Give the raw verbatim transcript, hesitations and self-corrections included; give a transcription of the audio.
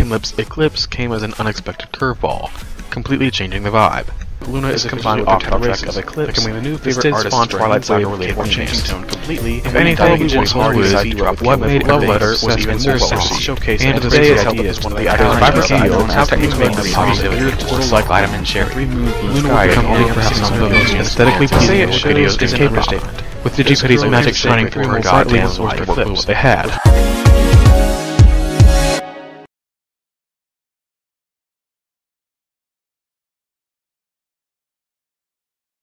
Kimlip's Eclipse came as an unexpected curveball, completely changing the vibe. LOONA is completely off the track of Eclipse, becoming the new favorite artist on Twilight Saga related changing tone completely. If anything, it was hard to decide what made Love Letter was even more sexy, showcasing and today is held as one of the items vibrant C E Os how to make the positive weird portal-like item in Cherry. LOONA will become only perhaps some of the most aesthetically pleasing videos in K-pop, with Digiputty's magic shining through wholeheartedly in the source to flip what they had.